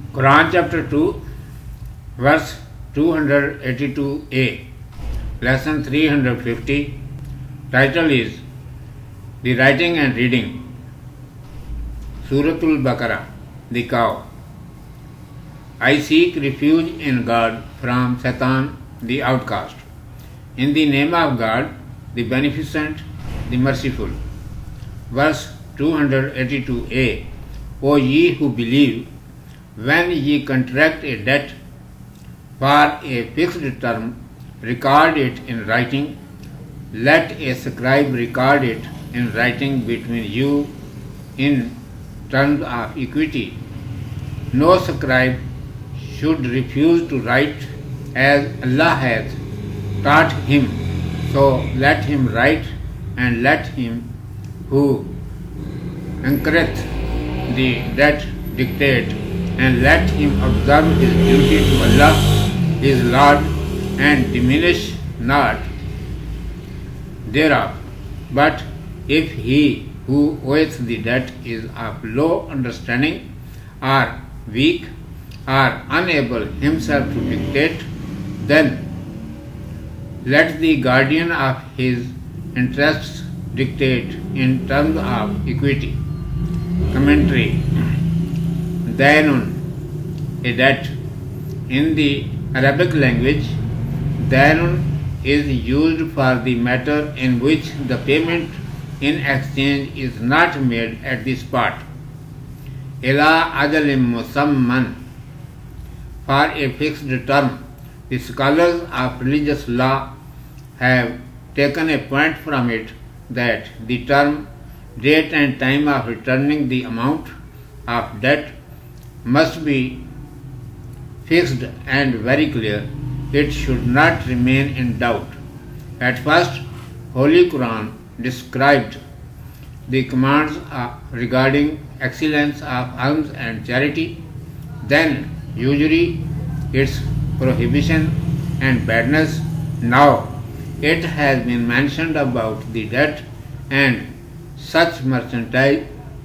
Quran chapter 2, verse 282a, lesson 350. Title is The Writing and Reading. Suratul Baqarah, the cow. I seek refuge in God from Satan, the outcast. In the name of God, the Beneficent, the Merciful. Verse 282a. O ye who believe, when ye contract a debt for a fixed term, record it in writing. Let a scribe record it in writing between you in terms of equity. No scribe should refuse to write as Allah hath taught him. So let him write, and let him who incurreth the debt dictate, and let him observe his duty to Allah, his Lord, and diminish not thereof. But if he who oweth the debt is of low understanding, or weak, or unable himself to dictate, then let the guardian of his interests dictate in terms of equity. Commentary. Daynun, a debt. In the Arabic language, daynun is used for the matter in which the payment in exchange is not made at the spot. Ila ajalim musamman, for a fixed term. The scholars of religious law have taken a point from it that the term, date and time of returning the amount of debt must be fixed and very clear. It should not remain in doubt. At first, Holy Quran described the commands regarding excellence of alms and charity, then usury, its prohibition and badness. Now it has been mentioned about the debt and such merchandise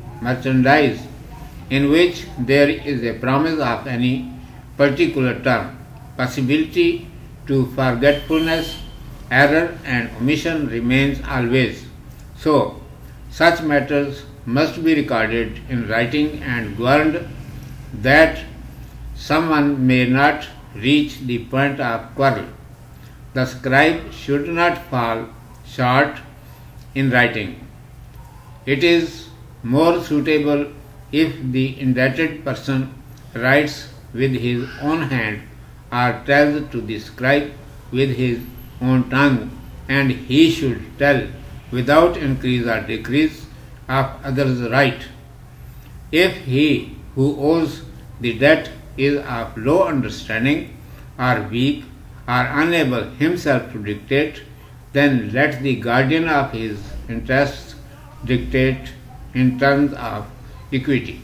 in which there is a promise of any particular term. Possibility to forgetfulness, error and omission remains always. So, such matters must be recorded in writing and governed that someone may not reach the point of quarrel. The scribe should not fall short in writing. It is more suitable if the indebted person writes with his own hand or tells to the scribe with his own tongue, and he should tell without increase or decrease of others' right. If he who owes the debt is of low understanding or weak or unable himself to dictate, then let the guardian of his interests dictate in terms of equity.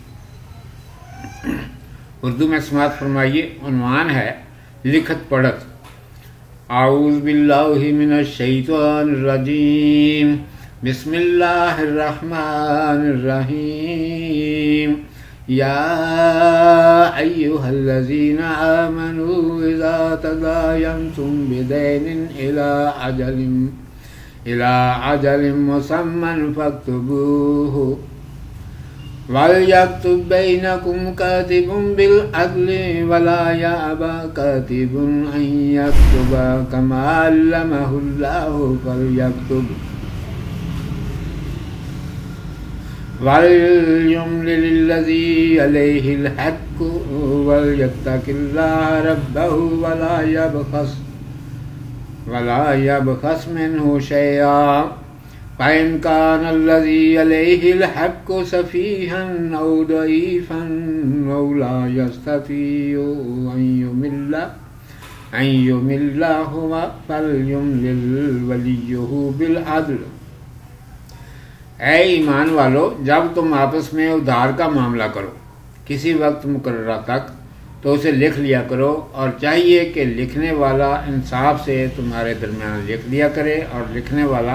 Urdu में समात फरमाइए। उन्वान है लिखत पढ़त। आऊज़ बिल्लाहि मिनश शैतानिर रजीम, बिस्मिल्लाहिर रहमानिर रहीम। या अय्युहल्लज़ीना आमनू इज़ा तदायनतुम बिदैनिन इला अजलिन मुसम्मन फक्तुबूहु वलयक्तुब बैनकुम कातिबुन bill अदलि वला यअबा कातिबुन अन यक्तुबा कमा अल्लमहुल्लाहु फलयक्तुब वलयुमलिल्लज़ी अलैहिल हक़्क़ु वलयत्तक़िल्लाह रब्बहु वला यबख़स मिन्हु शैआ फ़इन कानल्लज़ी अलैहिल हक़्क़ु सफ़ीहन औ दईफ़न औ ला यस्ततीउ अन युमिल्ला हुवा फ़लयुमलिल वलियुहु बिल अदल। ऐ ईमान वालो, जब तुम आपस में उधार का मामला करो किसी वक्त मुकर्ररा तक, तो उसे लिख लिया करो, और चाहिए कि लिखने वाला इंसाफ से तुम्हारे दरमियान लिख लिया करे और लिखने वाला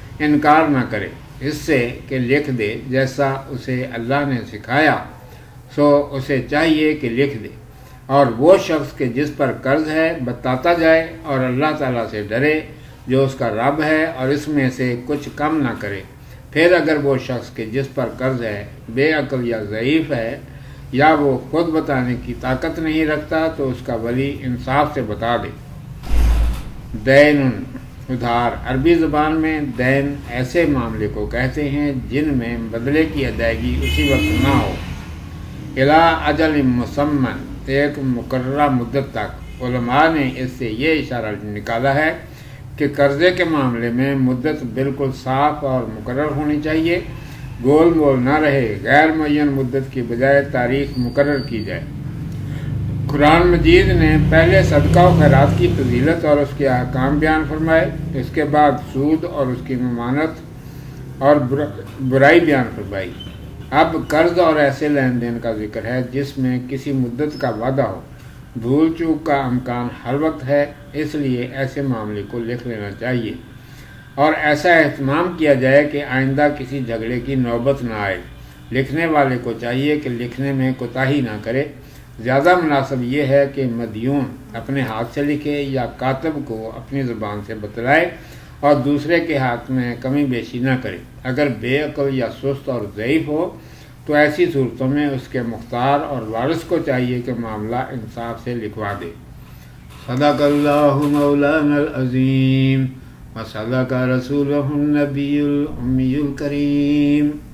इनकार न करे इससे कि लिख दे जैसा उसे अल्लाह ने सिखाया। سو اسے چاہیے کہ لکھ دے، اور وہ شخص کہ جس پر قرض ہے بتاتا جائے اور اللہ تعالیٰ سے ڈرے جو اس کا رب ہے، اور اس میں سے کچھ کم نہ کرے۔ پھر اگر وہ شخص کہ جس پر قرض ہے بے عقل یا ضعیف ہے، یا وہ خود بتانے کی طاقت نہیں رکھتا، تو اس کا ولی انصاف سے بتا دے۔ دین ادھار، عربی زبان میں دین ایسے معاملے کو کہتے ہیں جن میں بدلے کی ادائیگی اسی وقت نہ ہو۔ الی اجل مسمن، ایک مقررہ مدت تک۔ علماء نے اس سے یہ اشارہ نکالا ہے کہ قرضے کے معاملے میں مدت بالکل صاف اور مقرر ہونی چاہیے، گول مول نہ رہے، غیر معین مدت کی بجائے تاریخ مقرر کی جائے۔ قرآن مجید نے پہلے صدقہ و خیرات کی فضیلت اور اس کے احکام بیان فرمائے، اس کے بعد سود اور اس کی ممانعت اور برائی بیان فرمائی۔ اب قرض اور ایسے لین دین کا ذکر ہے جس میں کسی مدت کا وعدہ ہو، بھول چوک کا امکان ہر وقت ہے، اس لیے ایسے معاملے کو لکھ لینا چاہیے اور ایسا اہتمام کیا جائے کہ آئندہ کسی جھگڑے کی نوبت نہ آئے۔ لکھنے والے کو چاہیے کہ لکھنے میں کوتاہی نہ کرے۔ زیادہ مناسب یہ ہے کہ مدیون اپنے ہاتھ سے لکھے یا کاتب کو اپنی زبان سے بتلائے اور دوسرے کے ہاتھ میں کمی بیشی نہ کرے۔ اگر بے عقل یا سست اور ضعیف ہو تو ایسی صورتوں میں اس کے مختار اور وارث کو چاہیے کہ معاملہ انصاف سے لکھوا دے۔ صدق اللہ مولانا العظیم و صدق رسولہ النبی الامی الکریم۔